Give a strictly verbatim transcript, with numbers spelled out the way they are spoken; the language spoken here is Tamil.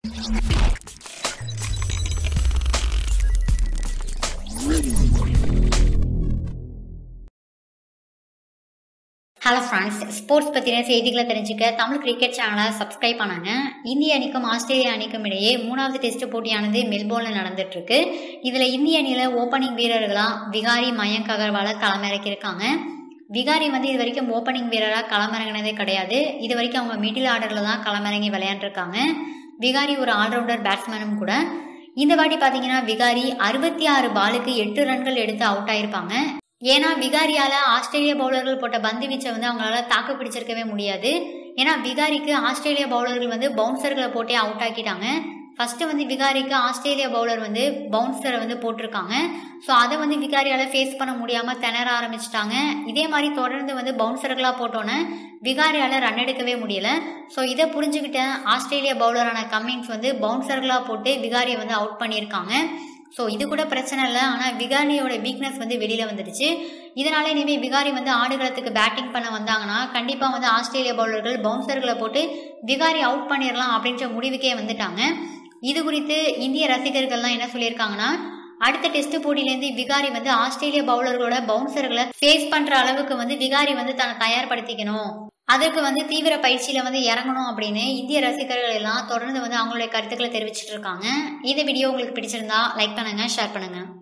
ஹலோ ஃப்ரெண்ட்ஸ், ஸ்போர்ட்ஸ் பற்றின செய்திகளை தெரிஞ்சுக்க தமிழ் கிரிக்கெட் சேனலை சப்ஸ்கிரைப் பண்ணாங்க. இந்திய அணிக்கும் ஆஸ்திரேலிய அணிக்கும் இடையே மூணாவது டெஸ்ட் போட்டியானது மெல்போர்னில் நடந்துட்டு இருக்கு. இதில் இந்திய அணியில் ஓப்பனிங் வீரர்களாக விகாரி, மயங்க் அகர்வாலை களமிறக்கியிருக்காங்க. விகாரி வந்து இது வரைக்கும் ஓப்பனிங் வீரராக களமிறங்கினதே கிடையாது. இது வரைக்கும் அவங்க மிடில் ஆர்டரில் தான் களமிறங்கி விளையாண்டுருக்காங்க. விகாரி ஒரு ஆல்ரவுண்டர் பேட்ஸ்மேனும் கூட. இந்த வாட்டி பார்த்தீங்கன்னா விகாரி அறுபத்தி ஆறு பாலுக்கு எட்டு ரன்கள் எடுத்து அவுட் ஆயிருப்பாங்க. ஏன்னா விகாரியால ஆஸ்திரேலிய பவுலர்கள் போட்ட பந்து வீச்சை வந்து அவங்களால தாக்கு பிடிச்சிருக்கவே முடியாது. ஏன்னா விகாரிக்கு ஆஸ்திரேலிய பவுலர்கள் வந்து பவுன்சர்களை போட்டே அவுட் ஆக்கிட்டாங்க. ஃபர்ஸ்ட் வந்து விகாரிக்கு ஆஸ்திரேலிய பவுலர் வந்து பவுன்சரை வந்து போட்டிருக்காங்க. ஸோ அதை வந்து விகாரியால ஃபேஸ் பண்ண முடியாம திணற ஆரம்பிச்சிட்டாங்க. இதே மாதிரி தொடர்ந்து வந்து பவுன்சர்களா போட்டோன்னே விகாரியால ரன் எடுக்கவே முடியல. ஸோ இதை புரிஞ்சுக்கிட்ட ஆஸ்திரேலிய பவுலரான கம்மிங்ஸ் வந்து பவுன்சர்களா போட்டு விகாரியை வந்து அவுட் பண்ணியிருக்காங்க. ஸோ இது கூட பிரச்சனை இல்லை. ஆனால் விகாரியோட வீக்னஸ் வந்து வெளியில வந்துடுச்சு. இதனால இனிமேல் விகாரி வந்து ஆடுகளத்துக்கு பேட்டிங் பண்ண வந்தாங்கன்னா கண்டிப்பாக வந்து ஆஸ்திரேலிய பவுலர்கள் பவுன்சர்களை போட்டு விகாரி அவுட் பண்ணிடலாம் அப்படின்ற முடிவுக்கே வந்துட்டாங்க. இது குறித்து இந்திய ரசிகர்கள்லாம் என்ன சொல்லியிருக்காங்கன்னா, அடுத்த டெஸ்ட் போட்டியிலேருந்து விகாரி வந்து ஆஸ்திரேலிய பவுலர்களோட பவுன்சர்களை ஃபேஸ் பண்ற அளவுக்கு வந்து விகாரி வந்து தன்னை தயார்படுத்திக்கணும், அதற்கு வந்து தீவிர பயிற்சியில வந்து இறங்கணும் அப்படின்னு இந்திய ரசிகர்கள் எல்லாம் தொடர்ந்து வந்து அவங்களுடைய கருத்துக்களை தெரிவிச்சிட்டு இருக்காங்க. இந்த வீடியோ உங்களுக்கு பிடிச்சிருந்தா லைக் பண்ணுங்க, ஷேர் பண்ணுங்க.